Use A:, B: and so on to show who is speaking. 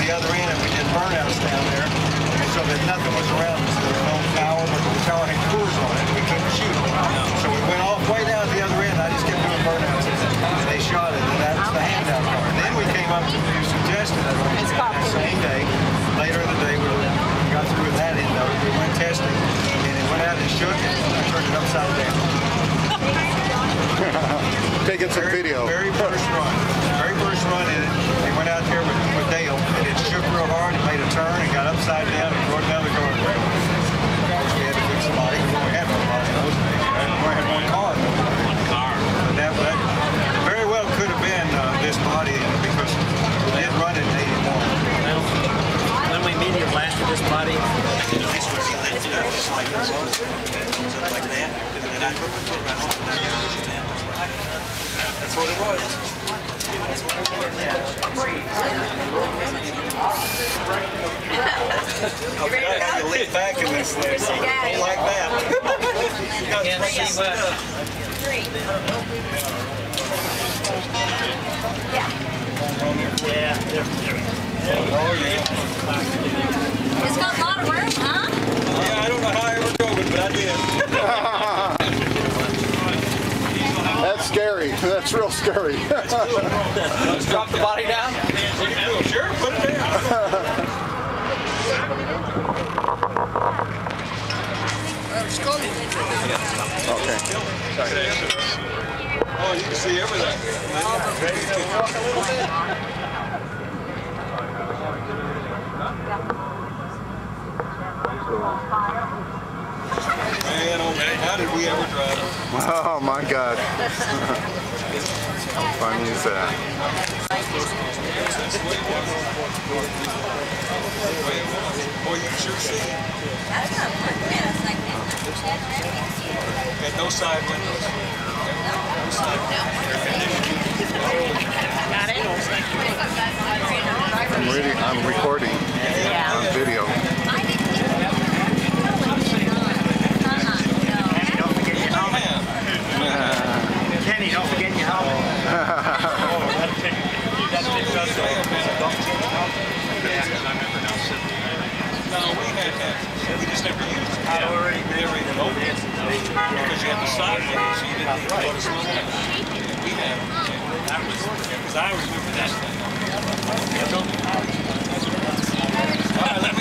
A: the other end, and we did burnouts down there, so that nothing was around us. There was no tower, but the tower had coolers on it. We couldn't shoot. So we went all the way down to the other end. I just kept doing burnouts, and they shot it, and that's the handout car. And then we came up to do some testing that same day. Later in the day, we got through with that end of it. We went testing, and it went out and shook, and I turned it upside down.
B: Taking some video.
A: Very first run. Very first run in it. They went out there with Dale, and it shook real hard. It made a turn and got upside down and brought down the guardrail. We had to fix the body. We only had one body in those days. We only had one car. But that very well could have been this body because we did run it in 81.
C: When we medium blasted this body,
A: Just like this. Like that. And I put my foot around it. That's what it was. That's what it was. I had to lean back in this thing. Like that.
C: you can't see much. Yeah.
A: Oh, yeah.
D: It's got a lot of room, huh?
A: Yeah, I don't know how I ever drove it, but I did.
B: That's scary. That's real scary.
A: That's cool.
C: Let's drop the body down.
A: Sure, put it down.
B: Okay.
A: Oh, you can see everything. Man, oh man, how did we ever drive it?
B: Oh my God. How funny is that?
A: Boy, you can sure see it.
D: That's not like
A: Got no side windows. No side
B: I'm recording on video.
C: Kenny, don't forget your helmet.
A: No, we just never used it. We never even opened it. Because you had the side window, so you didn't even go to slow down. We had that was, because I remember that thing. I left